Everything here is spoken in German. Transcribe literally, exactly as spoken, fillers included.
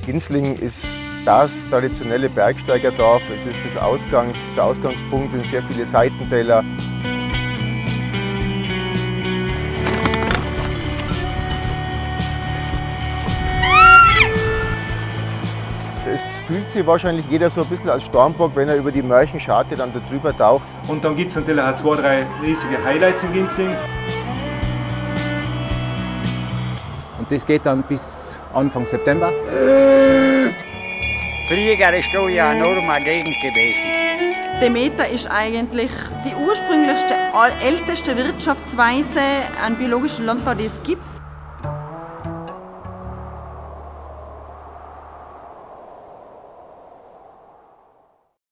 Ginzling ist das traditionelle Bergsteigerdorf. Es ist das Ausgangs, der Ausgangspunkt in sehr viele Seitentäler. Es fühlt sich wahrscheinlich jeder so ein bisschen als Sturmbock, wenn er über die Mörchenscharte dann da drüber taucht. Und dann gibt es natürlich auch zwei, drei riesige Highlights in Ginzling. Und das geht dann bis Anfang September. Früher ist hier ja eine enorme Gegend gewesen. Demeter ist eigentlich die ursprünglichste, älteste Wirtschaftsweise an biologischem Landbau, die es gibt.